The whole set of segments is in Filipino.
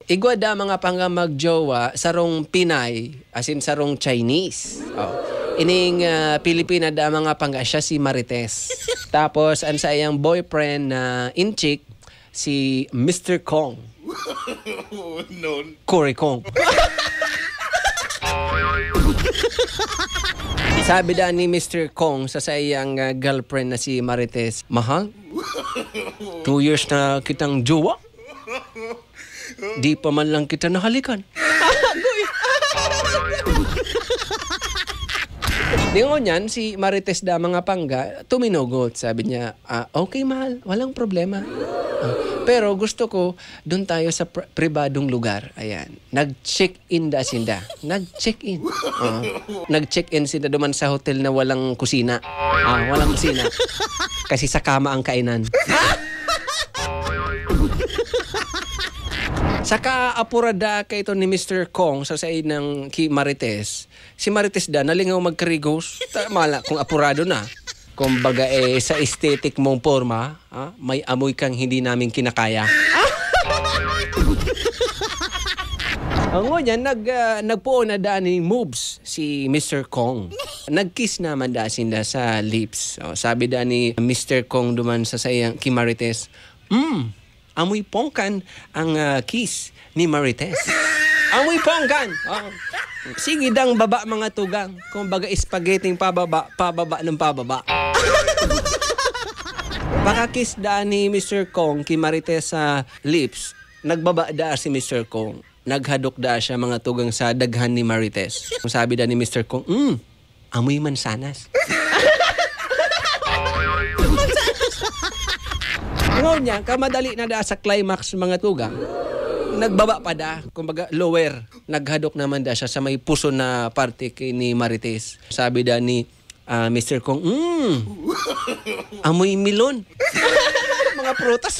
Igwa da mga pangga magjowa sarong Pinay, as in sarong Chinese. Ining Pilipina da mga pangga siya si Marites. Tapos ang sa iyang boyfriend na inchik si Mr. Kong. No. Cory Kong. Sabi da ni Mr. Kong sa iyang girlfriend na si Marites, mahal, 2 years na kitang jowa. Di pa man lang kita nahalikan. Dingon yan, si Marites da mga pangga, tuminugot. Sabi niya, okay mahal, walang problema. Pero gusto ko, doon tayo sa pribadong lugar. Ayan. Nag-check-in da sinda. Nag-check-in. Nag-check-in sinda duman sa hotel na walang kusina. Walang kusina. Kasi sa kama ang kainan. Saka apurada kay ito ni Mr. Kong sa ng ki Marites. Si Marites da nalingaw magkarigos. Mala kung apurado na. Kung baga sa aesthetic mong forma, may amoy kang hindi namin kinakaya. Ang ngan nagpuon na da ni moves si Mr. Kong. Nagkiss naman da sinda sa lips. Sabi da ni Mr. Kong duman sa sayang ki Marites, amoy pongkan ang kiss ni Marites. Amoy pongkan. Sige dang baba mga tugang. Kung baga spaghetti pababa ng pababa. Pakakiss da ni Mr. Kong kay Marites sa lips. Nagbaba da si Mr. Kong. Naghadok da siya mga tugang sa daghan ni Marites. Sabi da ni Mr. Kong, amoy mansanas. Ngaw niya, kamadali na da sa climax mga tugang. Nagbaba pa da, kumbaga lower. Naghadok naman da siya sa may puso na parte kay ni Marites. Sabi da ni Mr. Kong, amoy milon. Mga prutas.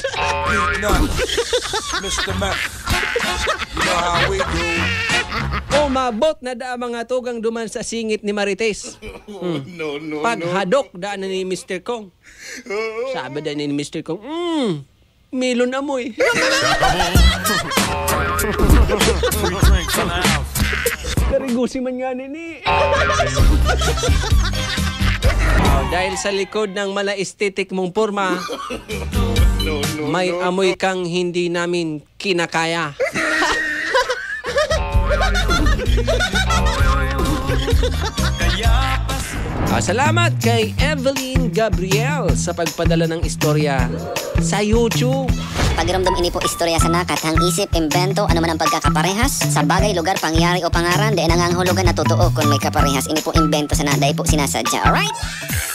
Mr. Mac, you know how we do. Mabot na da mga tugang duman sa singit ni Marites. No. Paghadok da na ni Mr. Kong. Sabi da ni Mr. Kong, milon amoy. Karigusi man nga nini. Dahil sa likod ng mala aesthetic mong porma, may amoy kang hindi namin kinakaya. Salamat kay Evelyn Gabriel sa pagpadala ng istorya sa YouTube. Pagiramdam ini po istorya sa nakat, hang isip, imbento, ano man ang pagkakaparehas sa bagay, lugar, pangyari o pangaran, di nanganghulugan na totoo kung may kaparehas. Ini po imbento sa naday po sinasadya. Alright?